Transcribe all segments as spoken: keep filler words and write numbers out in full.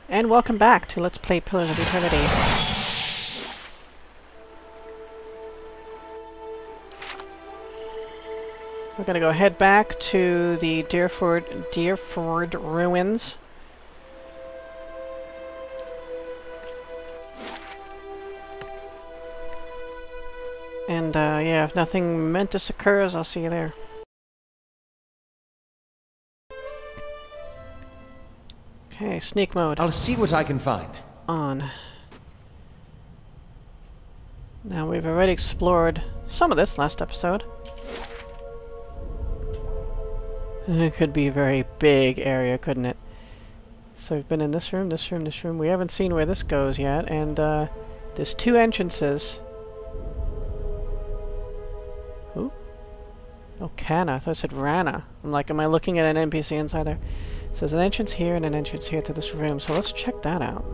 And welcome back to Let's Play Pillars of Eternity. We're gonna go head back to the Deerford, Deerford ruins. And uh, yeah, if nothing momentous occurs, I'll see you there. Okay, sneak mode. I'll see what I can find. On. Now, we've already explored some of this last episode. It could be a very big area, couldn't it? So we've been in this room, this room, this room. We haven't seen where this goes yet, and uh, there's two entrances. Who? Oh, Kana. I thought it said Rana. I'm like, am I looking at an N P C inside there? So there's an entrance here and an entrance here to this room, so let's check that out.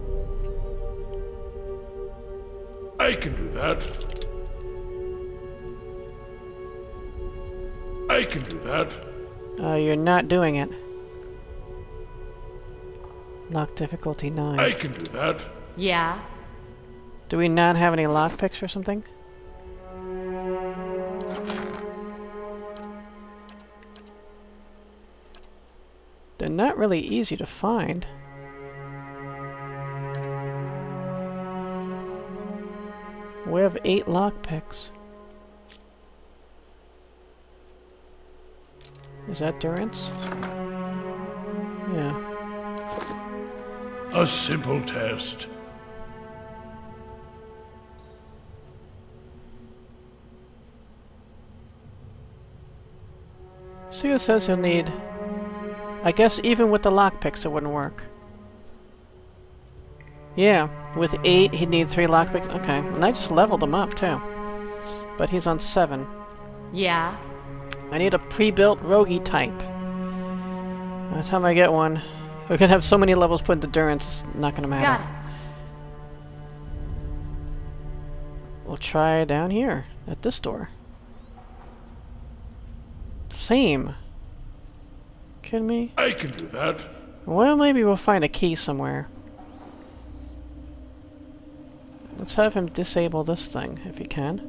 I can do that. I can do that. Uh, you're not doing it. Lock difficulty nine. I can do that. Yeah. Do we not have any lockpicks or something? They're not really easy to find. We have eight lockpicks. Is that durance? Yeah. A simple test. See, it says you'll need... I guess even with the lockpicks it wouldn't work. Yeah, with eight he'd need three lockpicks. Okay, and I just leveled him up too. But he's on seven. Yeah. I need a pre-built roguey type. By the time I get one, we're gonna have so many levels put into durance, it's not gonna matter. Got it. We'll try down here, at this door. Same. Kidding me? I can do that. Well, maybe we'll find a key somewhere. Let's have him disable this thing, if he can.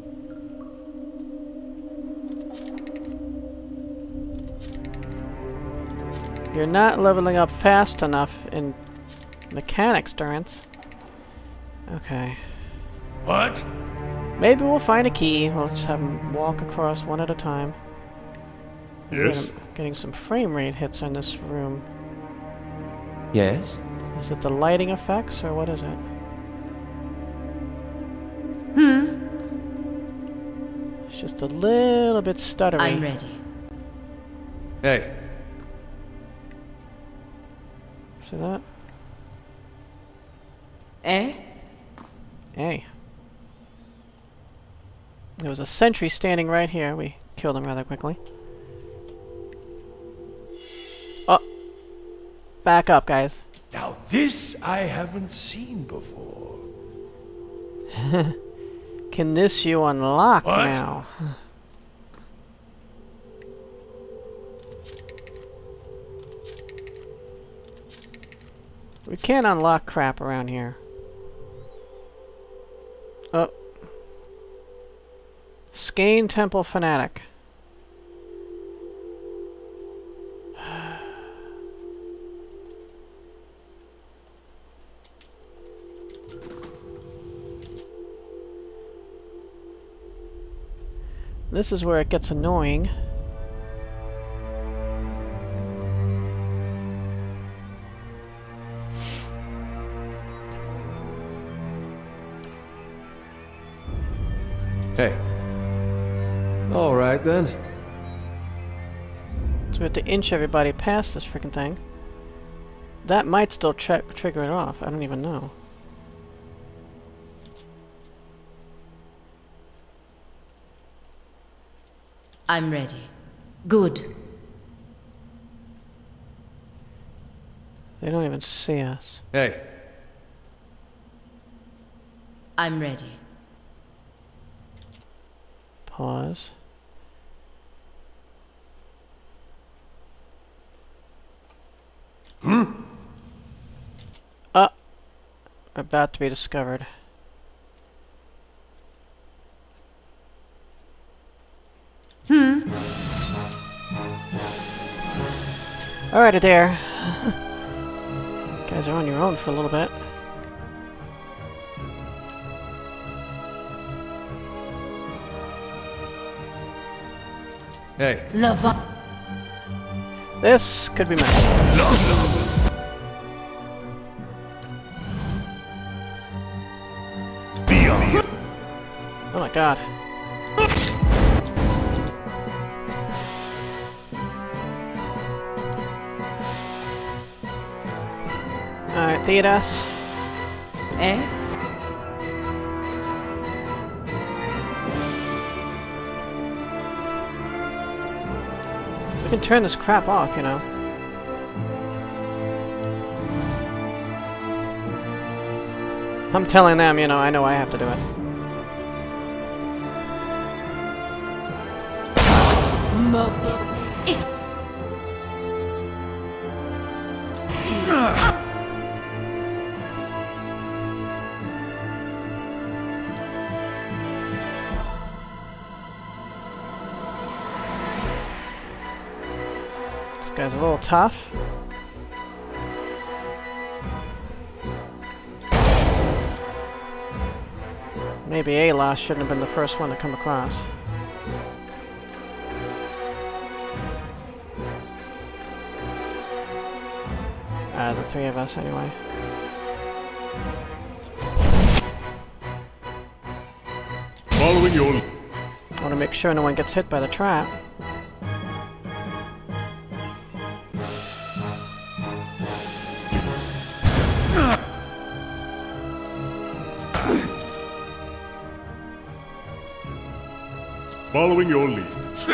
You're not leveling up fast enough in mechanics, Durance. Okay. What? Maybe we'll find a key. We'll just have him walk across one at a time. Yes? Getting, getting some frame rate hits in this room. Yes? Is it the lighting effects, or what is it? Hmm. It's just a little bit stuttery. I'm ready. Hey. See that? Eh? Hey. There was a sentry standing right here. We killed him rather quickly. Oh! Back up, guys. Now this I haven't seen before. Can this you unlock What? now? We can't unlock crap around here. Oh. Skane Temple Fanatic. This is where it gets annoying. Hey. All right, then. So we have to inch everybody past this freaking thing. That might still tri trigger it off. I don't even know. I'm ready. Good. They don't even see us. Hey. I'm ready. Pause. Hmm? about to be discovered. Hmm. Alright, Adair. You guys are on your own for a little bit. Hey. Lava. This could be messy. Oh my god. Alright, Theodas. Eh? We can turn this crap off, you know. I'm telling them, you know, I know I have to do it. This guy's a little tough. Maybe Alos shouldn't have been the first one to come across. Uh, the three of us, anyway. Following your... I want to make sure no one gets hit by the trap. Following your lead.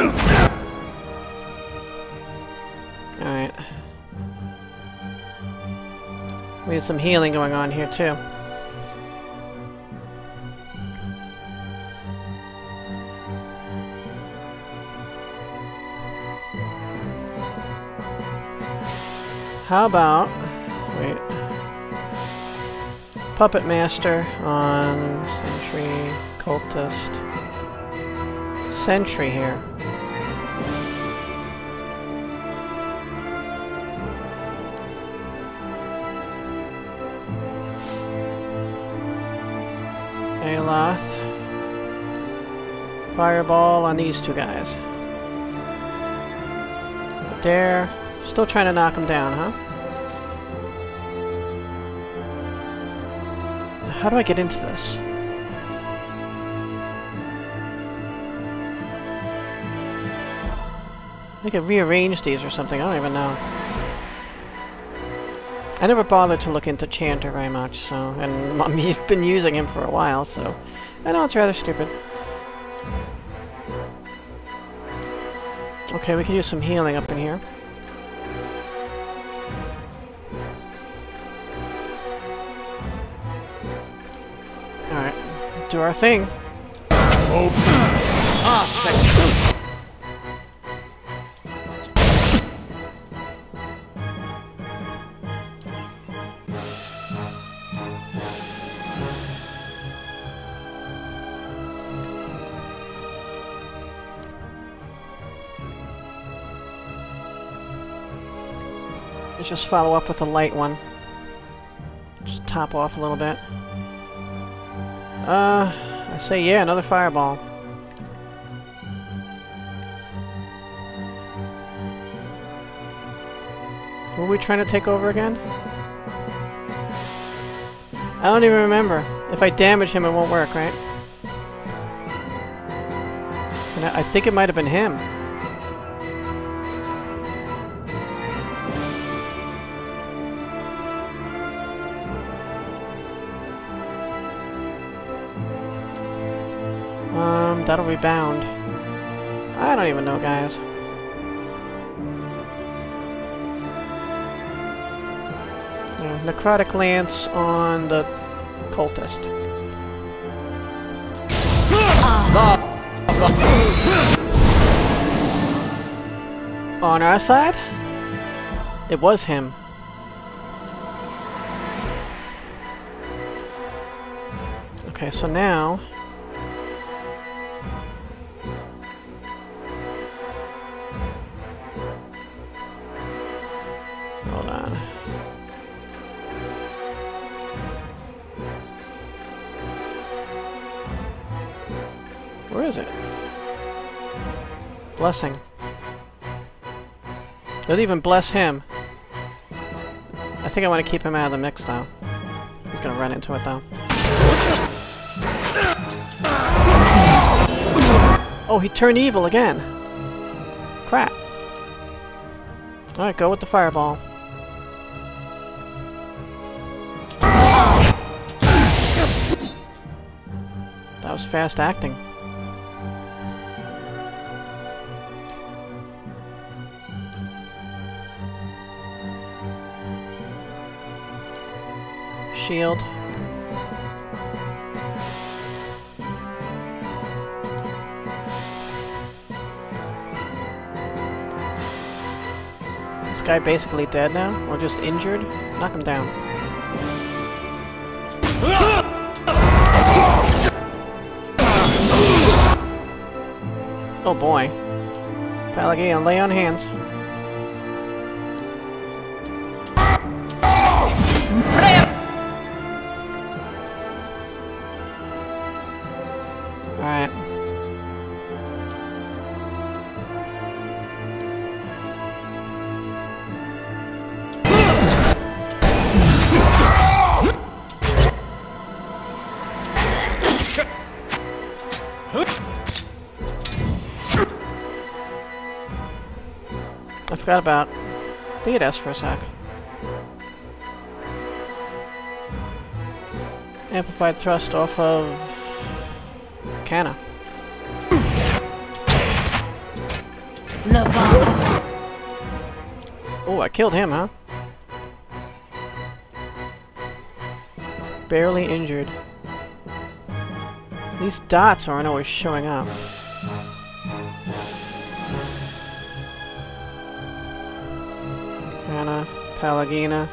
Alright. We need some healing going on here, too. How about... Wait. Puppet Master on Sentry, Cultist... Sentry here. Aloth. Fireball on these two guys. Dare. Still trying to knock him down, huh? How do I get into this? I could rearrange these or something, I don't even know. I never bothered to look into Chanter very much, so... And I've been using him for a while, so... I know it's rather stupid. Okay, we can use some healing up in here. Alright, do our thing. Oh. Ah, thank you. Let's just follow up with a light one. Just top off a little bit. Uh, I say yeah, another fireball. What were we trying to take over again? I don't even remember. If I damage him, it won't work, right? And I, I think it might have been him. Um, that'll be bound. I don't even know, guys. Yeah, necrotic lance on the cultist. On our side? It was him. Okay, so now... Hold on. Where is it? Blessing. Don't even bless him. I think I want to keep him out of the mix, though. He's gonna run into it, though. Oh, he turned evil again. Crap. Alright, go with the fireball. That was fast acting. Shield. This guy basically dead now? Or just injured? Knock him down. Oh boy. Pelagian, lay on hands. Alright. I forgot about Theodas for a sec. Amplified thrust off of Canna. Oh, I killed him, huh? Barely injured. These dots aren't always showing up. Canna, Palagina.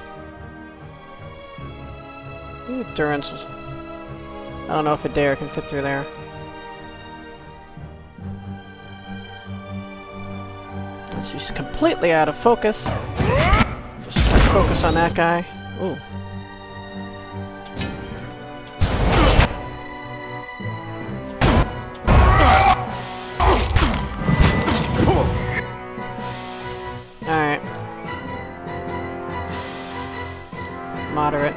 Endurance. I don't know if a dare can fit through there. She's completely out of focus. Just focus on that guy. Ooh. Alright. Moderate.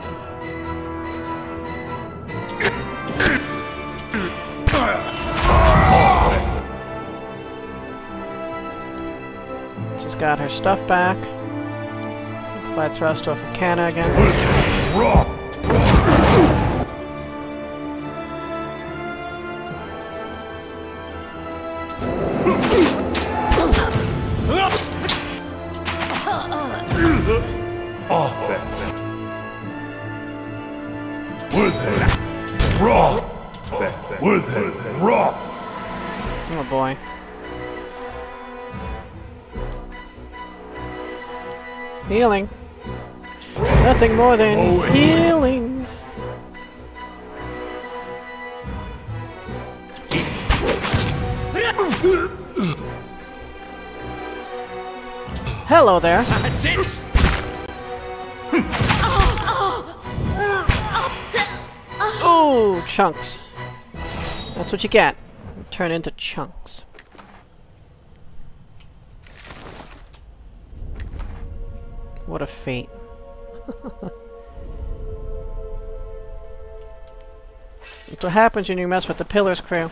She's got her stuff back. Amplified thrust off of Canna again. Off that. With it. Raw. With it. Raw. Oh boy. Healing. Nothing more than oh, healing. Hello there. That's it. Ooh, chunks. That's what you get. You turn into chunks. What a fate. That's what happens when you mess with the Pillars crew.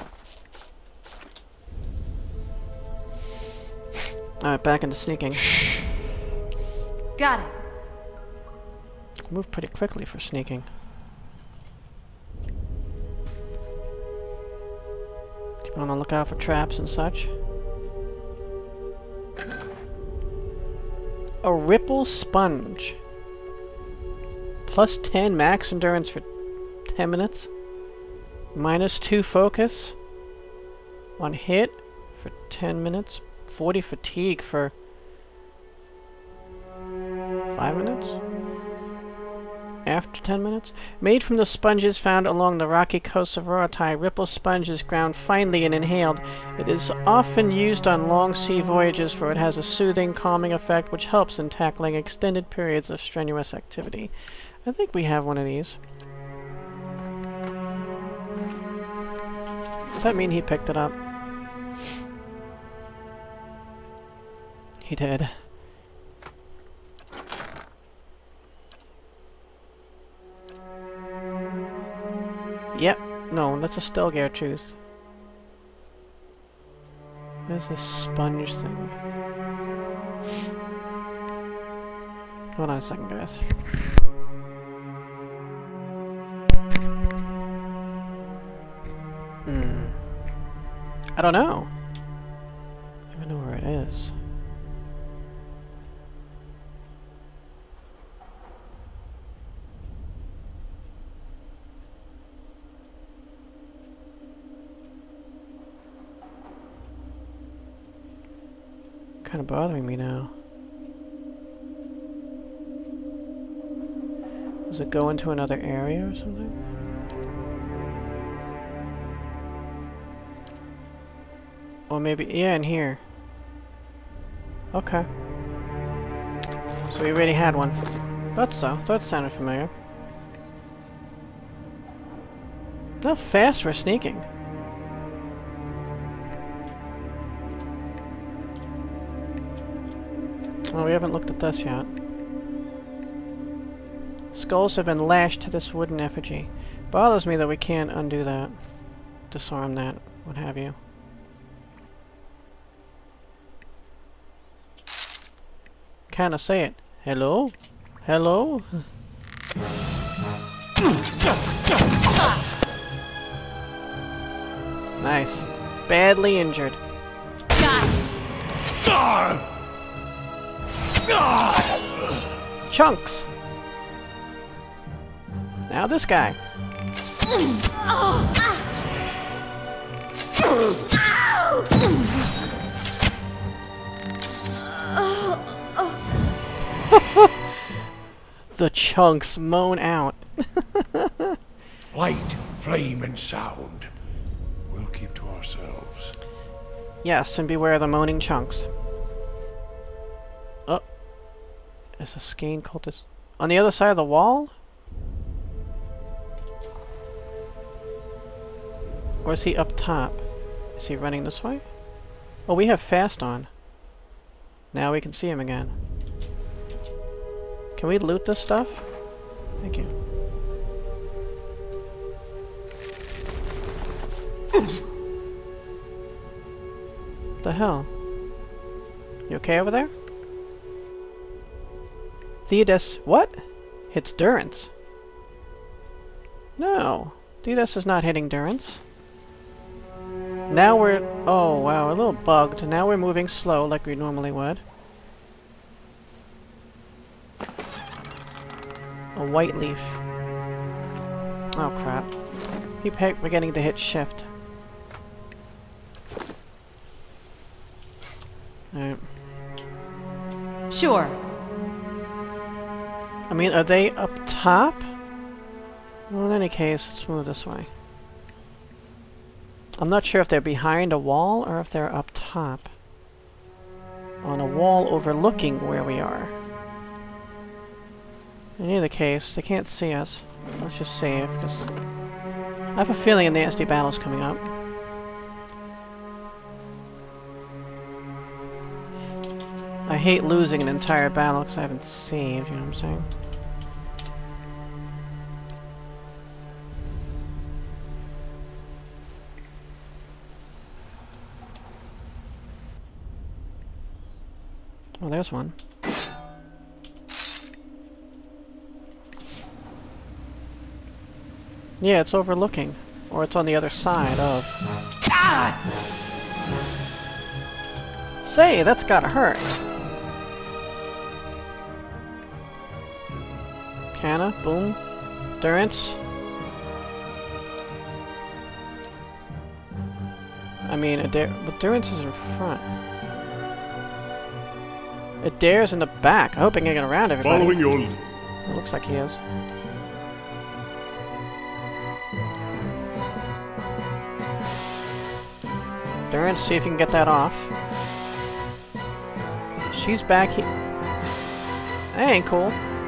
Alright, back into sneaking. Got it. Move pretty quickly for sneaking. Keep on the lookout for traps and such. A Ripple Sponge. Plus ten max endurance for ten minutes. Minus two focus. One hit for ten minutes. forty fatigue for five minutes. After ten minutes? Made from the sponges found along the rocky coast of Rorotai, ripple sponge is ground finely and inhaled. It is often used on long sea voyages for it has a soothing, calming effect which helps in tackling extended periods of strenuous activity. I think we have one of these. Does that mean he picked it up? He did. Yep. No, that's a Stelgare tooth. What is this sponge thing? Hold on a second, guys. Hmm. I don't know. I don't even know where it is. Kind of bothering me now. Does it go into another area or something? Or maybe, yeah, in here. Okay. So we already had one. Thought so. Thought it sounded familiar. How fast we're sneaking. Well, we haven't looked at this yet. Skulls have been lashed to this wooden effigy. Bothers me that we can't undo that. Disarm that, what have you. Kinda say it. Hello? Hello? Nice. Badly injured. Chunks! Now this guy. The chunks moan out. Light, flame, and sound. We'll keep to ourselves. Yes, and beware the moaning chunks. Oh. There's a Skane cultist. On the other side of the wall? Or is he up top? Is he running this way? Oh, we have fast on. Now we can see him again. Can we loot this stuff? Thank you. The hell? You okay over there? Theodas, what? Hits Durance. No, Theodas is not hitting Durance. Now we're... oh wow, a little bugged. Now we're moving slow like we normally would. A white leaf. Oh crap. Keep forgetting to hit shift. Alright. Sure. I mean, are they up top? Well, in any case, let's move this way. I'm not sure if they're behind a wall or if they're up top. On a wall overlooking where we are. In either case, they can't see us. Let's just save, because I have a feeling a nasty battle's coming up. I hate losing an entire battle because I haven't saved, you know what I'm saying? Oh, there's one. Yeah, it's overlooking. Or it's on the other side of... Ah! Say, that's gotta hurt. Canna, boom. Durance. I mean, Adair, but Durance is in front. Adair's in the back. I hope I can get around everybody. Following your... It looks like he is. Endurance, see if you can get that off. She's back here. That ain't cool.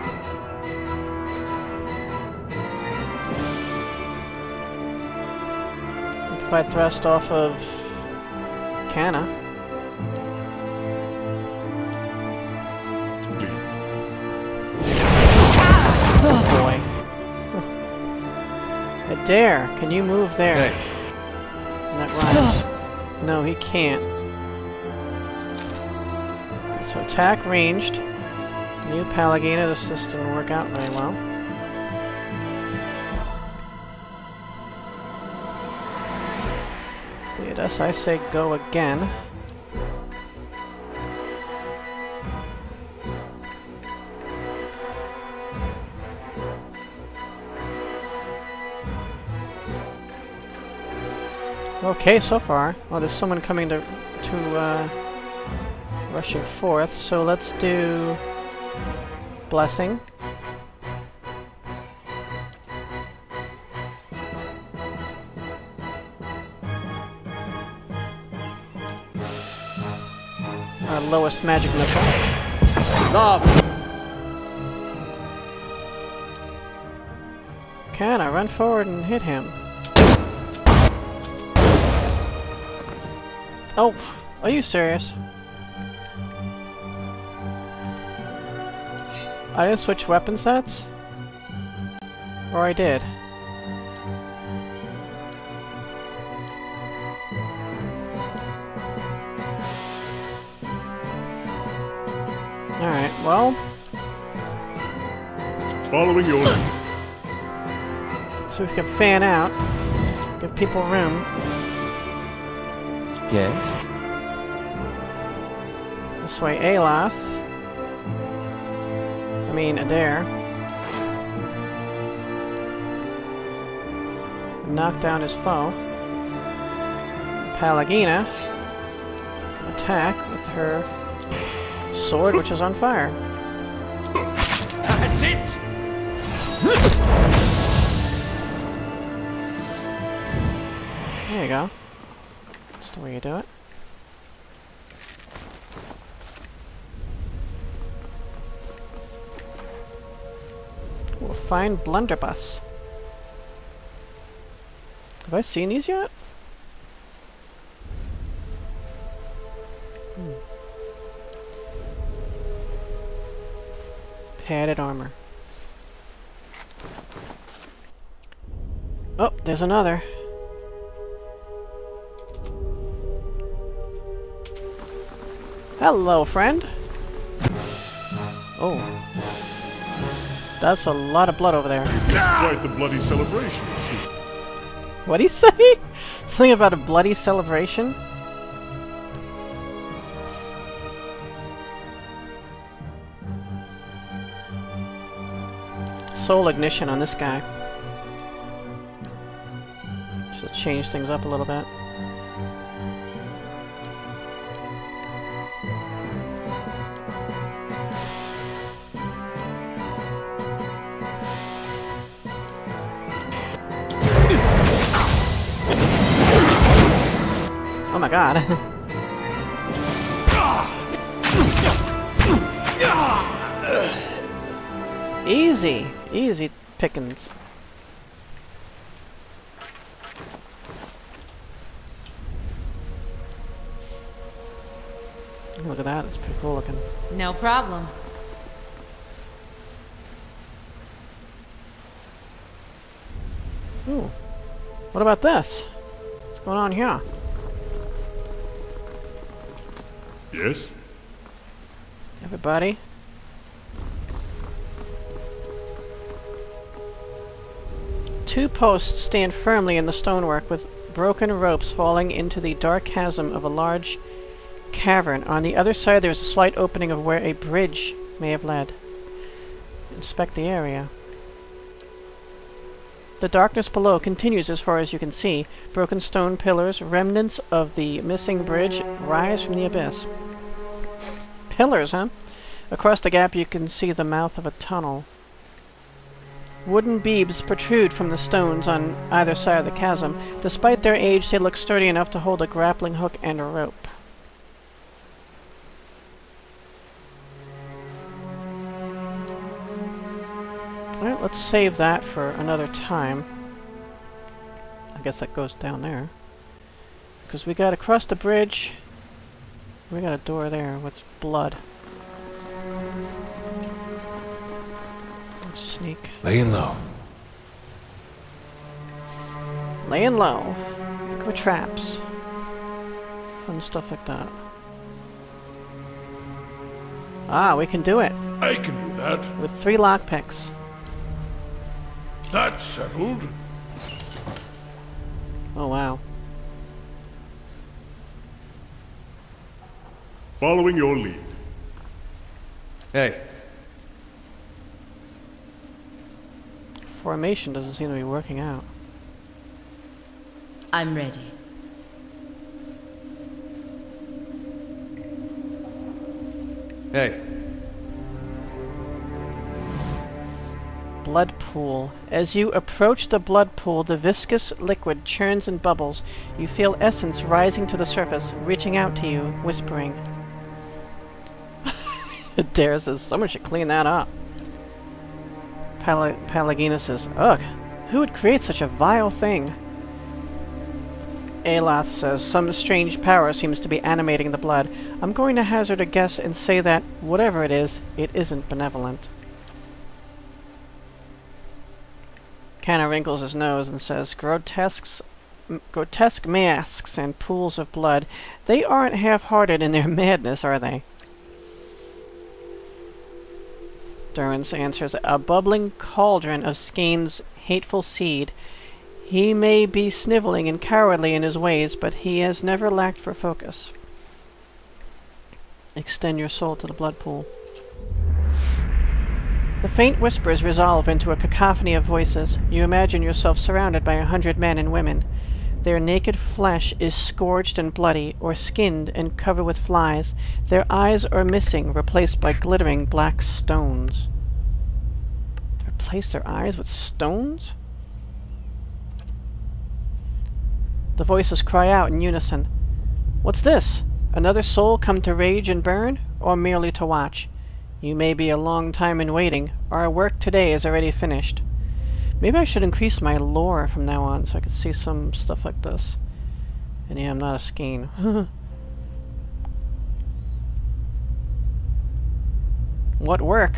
If I thrust off of Canna. Oh boy. Adair, can you move there? Hey. And that rhymes. No, he can't. So attack ranged. New Palagina, this just didn't work out very well. Theudas, I say go again. Okay, so far. Oh, there's someone coming to to uh, rushing forth. So let's do blessing. Our lowest magic missile. Love. Can I run forward and hit him? Oh, are you serious? I didn't switch weapon sets? Or I did? Alright, well... Following your lead. So we can fan out. Give people room. Yes? This way, Aloth. I mean, Adair. Knock down his foe. Palagina can attack with her sword, which is on fire. That's it! There you go. That's the way you do it. We'll find Blunderbuss. Have I seen these yet? Hmm. Padded armor. Oh, there's another. Hello, friend. Oh. That's a lot of blood over there. It's quite the bloody celebration, it seems. What'd he say? Something about a bloody celebration? Soul ignition on this guy. Should change things up a little bit. Oh my god. Easy. Easy pickings. Look at that. It's pretty cool looking. No problem. Ooh. What about this? What's going on here? Yes? Everybody. Two posts stand firmly in the stonework with broken ropes falling into the dark chasm of a large cavern. On the other side there is a slight opening of where a bridge may have led. Inspect the area. The darkness below continues as far as you can see. Broken stone pillars, remnants of the missing bridge, rise from the abyss. Pillars, huh? Across the gap you can see the mouth of a tunnel. Wooden beams protrude from the stones on either side of the chasm. Despite their age, they look sturdy enough to hold a grappling hook and a rope. Alright, let's save that for another time. I guess that goes down there. Because we gotta cross the bridge. We got a door there with blood. Let's sneak. Laying low. Laying low. Look for traps. Fun stuff like that. Ah, we can do it. I can do that. With three lockpicks. That's settled. Oh, wow. Following your lead. Hey. Formation doesn't seem to be working out. I'm ready. Hey. Blood pool. As you approach the blood pool, the viscous liquid churns and bubbles. You feel essence rising to the surface, reaching out to you, whispering. Dare says, someone should clean that up. Pal Palagina says, ugh, who would create such a vile thing? Aloth says, some strange power seems to be animating the blood. I'm going to hazard a guess and say that, whatever it is, it isn't benevolent. Kanna wrinkles his nose and says, grotesques, grotesque masks and pools of blood, they aren't half-hearted in their madness, are they? Durance answers, a bubbling cauldron of Skane's hateful seed. He may be sniveling and cowardly in his ways, but he has never lacked for focus. Extend your soul to the blood pool. The faint whispers resolve into a cacophony of voices. You imagine yourself surrounded by a hundred men and women. Their naked flesh is scourged and bloody, or skinned and covered with flies. Their eyes are missing, replaced by glittering black stones. To replace their eyes with stones? The voices cry out in unison. What's this? Another soul come to rage and burn, or merely to watch? You may be a long time in waiting. Our work today is already finished. Maybe I should increase my lore from now on so I could see some stuff like this. And yeah, I'm not a Skane. What work?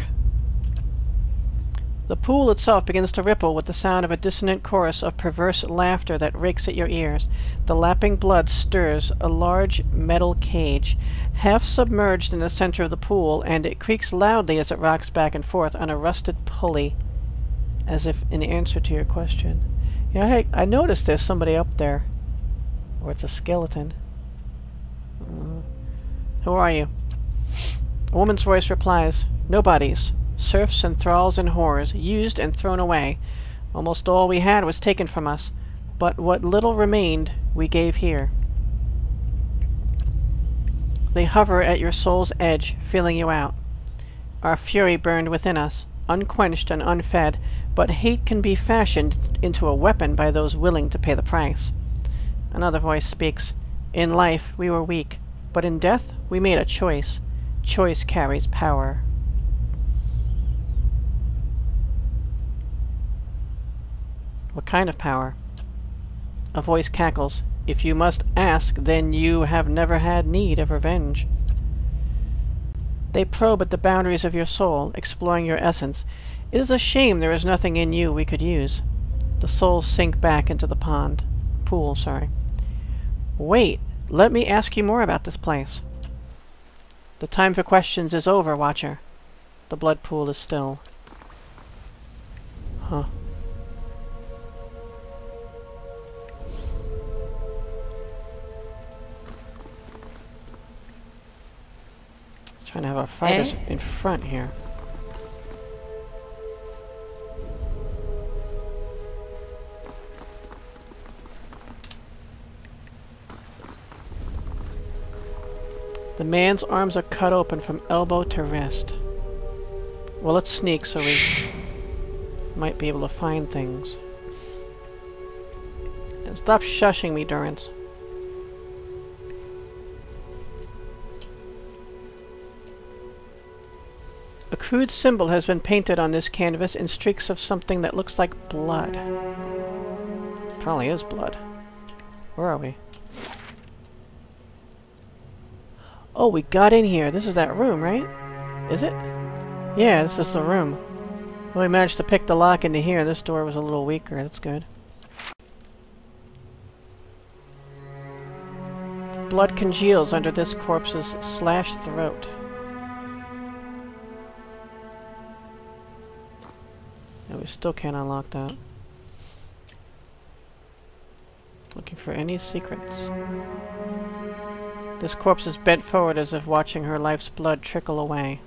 The pool itself begins to ripple with the sound of a dissonant chorus of perverse laughter that rakes at your ears. The lapping blood stirs a large metal cage, half submerged in the center of the pool, and it creaks loudly as it rocks back and forth on a rusted pulley, as if in answer to your question. You know, hey, I noticed there's somebody up there. Or it's a skeleton. Uh, who are you? A woman's voice replies, Nobodies. Serfs and thralls and whores, used and thrown away. Almost all we had was taken from us, but what little remained we gave here. They hover at your soul's edge, feeling you out. Our fury burned within us, unquenched and unfed, but hate can be fashioned into a weapon by those willing to pay the price. Another voice speaks. In life we were weak, but in death we made a choice. Choice carries power. What kind of power? A voice cackles. If you must ask, then you have never had need of revenge. They probe at the boundaries of your soul, exploring your essence. It is a shame there is nothing in you we could use. The souls sink back into the pond. Pool, sorry. Wait, let me ask you more about this place. The time for questions is over, Watcher. The blood pool is still. Huh. Trying to have our fighters Eh? in front here. The man's arms are cut open from elbow to wrist. Well, let's sneak so we... might be able to find things. And stop shushing me, Durance. A crude symbol has been painted on this canvas in streaks of something that looks like blood. Probably is blood. Where are we? Oh, we got in here. This is that room, right? Is it? Yeah, this is the room. Well, we managed to pick the lock into here. This door was a little weaker. That's good. Blood congeals under this corpse's slashed throat. And we still can't unlock that. Looking for any secrets. This corpse is bent forward as if watching her life's blood trickle away.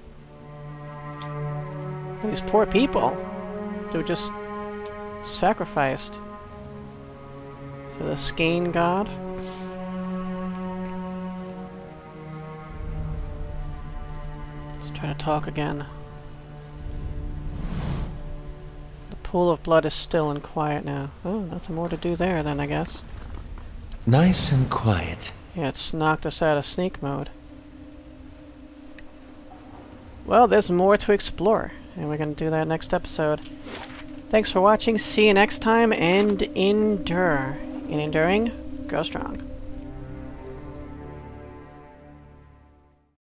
These poor people. They were just sacrificed to the Skane god. Let's try to talk again. The pool of blood is still and quiet now. Oh, nothing more to do there then, I guess. Nice and quiet. Yeah, it's knocked us out of sneak mode. Well, there's more to explore, and we're going to do that next episode. Thanks for watching, see you next time, and endure. In enduring, grow strong.